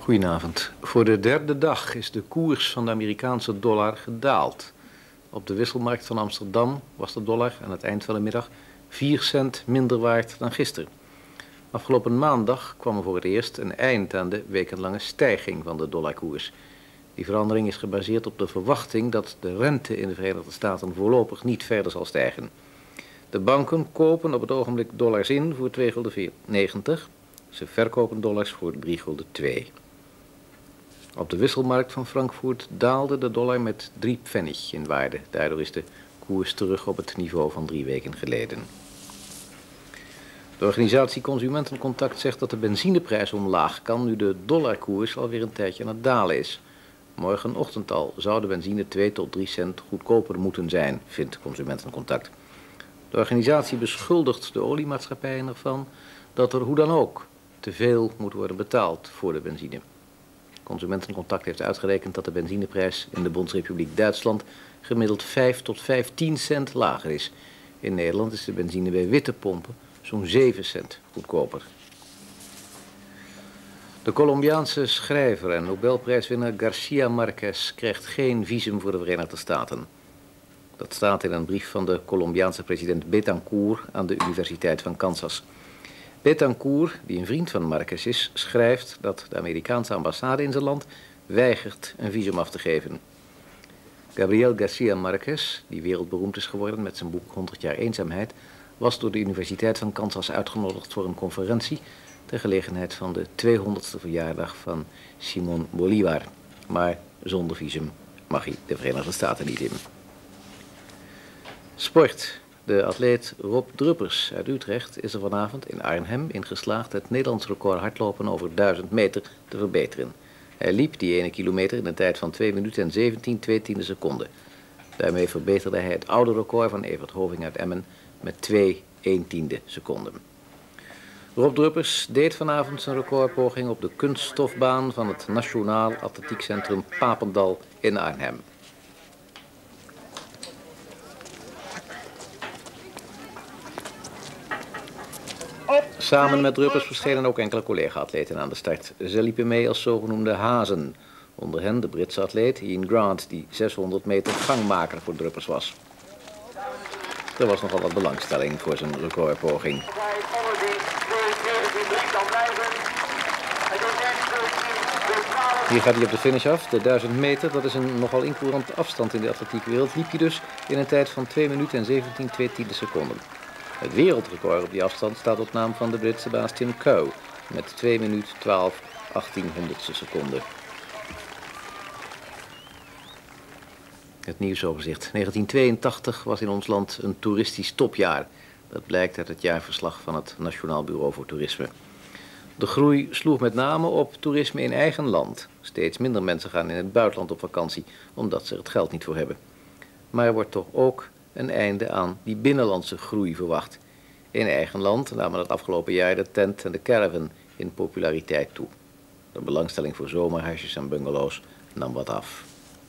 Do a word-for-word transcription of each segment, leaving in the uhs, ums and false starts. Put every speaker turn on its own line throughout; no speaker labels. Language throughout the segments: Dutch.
Goedenavond. Voor de derde dag is de koers van de Amerikaanse dollar gedaald. Op de wisselmarkt van Amsterdam was de dollar aan het eind van de middag vier cent minder waard dan gisteren. Afgelopen maandag kwam er voor het eerst een eind aan de wekenlange stijging van de dollarkoers. Die verandering is gebaseerd op de verwachting dat de rente in de Verenigde Staten voorlopig niet verder zal stijgen. De banken kopen op het ogenblik dollars in voor twee gulden negentig. Ze verkopen dollars voor drie gulden twee. Op de wisselmarkt van Frankfurt daalde de dollar met drie pfennig in waarde. Daardoor is de koers terug op het niveau van drie weken geleden. De organisatie Consumentencontact zegt dat de benzineprijs omlaag kan nu de dollarkoers alweer een tijdje aan het dalen is. Morgenochtend al zou de benzine twee tot drie cent goedkoper moeten zijn, vindt Consumentencontact. De organisatie beschuldigt de oliemaatschappijen ervan dat er hoe dan ook te veel moet worden betaald voor de benzine. Consumentencontact heeft uitgerekend dat de benzineprijs in de Bondsrepubliek Duitsland gemiddeld vijf tot vijftien cent lager is. In Nederland is de benzine bij witte pompen zo'n zeven cent goedkoper. De Colombiaanse schrijver en Nobelprijswinnaar Garcia Marquez krijgt geen visum voor de Verenigde Staten. Dat staat in een brief van de Colombiaanse president Betancourt aan de Universiteit van Kansas. Betancourt, die een vriend van Marquez is, schrijft dat de Amerikaanse ambassade in zijn land weigert een visum af te geven. Gabriel Garcia Marquez, die wereldberoemd is geworden met zijn boek honderd jaar eenzaamheid, was door de Universiteit van Kansas uitgenodigd voor een conferentie ter gelegenheid van de tweehonderdste verjaardag van Simón Bolívar. Maar zonder visum mag hij de Verenigde Staten niet in. Sport. De atleet Rob Druppers uit Utrecht is er vanavond in Arnhem in geslaagd het Nederlands record hardlopen over duizend meter te verbeteren. Hij liep die ene kilometer in een tijd van twee minuten en zeventien twee tiende seconden. Daarmee verbeterde hij het oude record van Evert Hoving uit Emmen met twee een tiende seconden. Rob Druppers deed vanavond zijn recordpoging op de kunststofbaan van het Nationaal Atletiekcentrum Papendal in Arnhem. Samen met Druppers verschenen ook enkele collega-atleten aan de start. Ze liepen mee als zogenoemde hazen. Onder hen de Britse atleet Ian Grant, die zeshonderd meter gangmaker voor Druppers was. Er was nogal wat belangstelling voor zijn recordpoging. Hier gaat hij op de finish af. De duizend meter, dat is een nogal incourante afstand in de atletiekwereld, liep hij dus in een tijd van twee minuten en zeventien twee tiende seconden. Het wereldrecord op die afstand staat op naam van de Britse baas Tim Coe met twee minuten twaalf achttienhonderdste seconden. Het nieuwsoverzicht. negentien tweeëntachtig was in ons land een toeristisch topjaar. Dat blijkt uit het jaarverslag van het Nationaal Bureau voor Toerisme. De groei sloeg met name op toerisme in eigen land. Steeds minder mensen gaan in het buitenland op vakantie, omdat ze er het geld niet voor hebben. Maar er wordt toch ook een einde aan die binnenlandse groei verwacht. In eigen land namen het afgelopen jaar de tent en de caravan in populariteit toe. De belangstelling voor zomerhuisjes en bungalows nam wat af.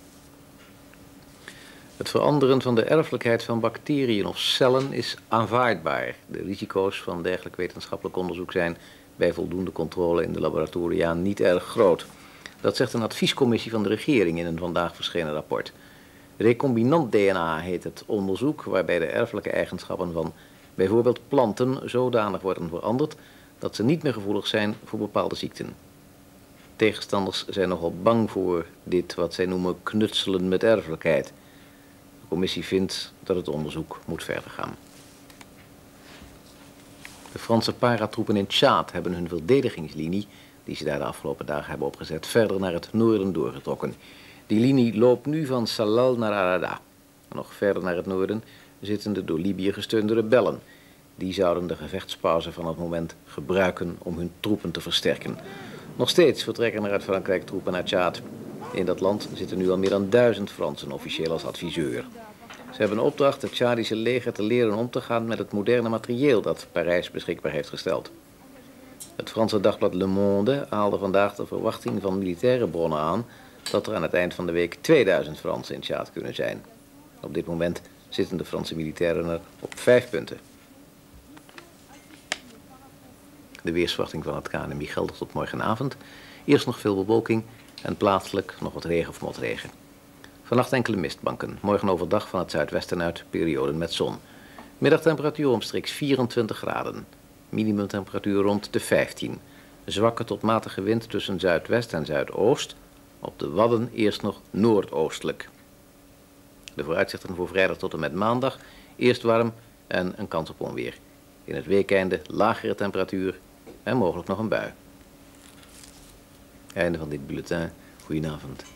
Het veranderen van de erfelijkheid van bacteriën of cellen is aanvaardbaar. De risico's van dergelijk wetenschappelijk onderzoek zijn bij voldoende controle in de laboratoria niet erg groot. Dat zegt een adviescommissie van de regering in een vandaag verschenen rapport. Recombinant D N A heet het onderzoek waarbij de erfelijke eigenschappen van bijvoorbeeld planten zodanig worden veranderd dat ze niet meer gevoelig zijn voor bepaalde ziekten. Tegenstanders zijn nogal bang voor dit wat zij noemen knutselen met erfelijkheid. De commissie vindt dat het onderzoek moet verder gaan. De Franse paratroepen in Tjaad hebben hun verdedigingslinie, die ze daar de afgelopen dagen hebben opgezet, verder naar het noorden doorgetrokken. Die linie loopt nu van Salal naar Arada. Nog verder naar het noorden zitten de door Libië gesteunde rebellen. Die zouden de gevechtspauze van het moment gebruiken om hun troepen te versterken. Nog steeds vertrekken er uit Frankrijk troepen naar Tjaad. In dat land zitten nu al meer dan duizend Fransen officieel als adviseur. Ze hebben een opdracht het Tjadische leger te leren om te gaan met het moderne materieel dat Parijs beschikbaar heeft gesteld. Het Franse dagblad Le Monde haalde vandaag de verwachting van militaire bronnen aan dat er aan het eind van de week tweeduizend Fransen in Tjaad kunnen zijn. Op dit moment zitten de Franse militairen er op vijf punten. De weersverwachting van het K N M I geldt tot morgenavond. Eerst nog veel bewolking en plaatselijk nog wat regen of motregen. Vannacht enkele mistbanken. Morgen overdag van het zuidwesten uit perioden met zon. Middagtemperatuur omstreeks vierentwintig graden. Minimumtemperatuur rond de vijftien. Zwakke tot matige wind tussen zuidwest en zuidoost. Op de Wadden eerst nog noordoostelijk. De vooruitzichten voor vrijdag tot en met maandag. Eerst warm en een kans op onweer. In het weekeinde lagere temperatuur en mogelijk nog een bui. Einde van dit bulletin. Goedenavond.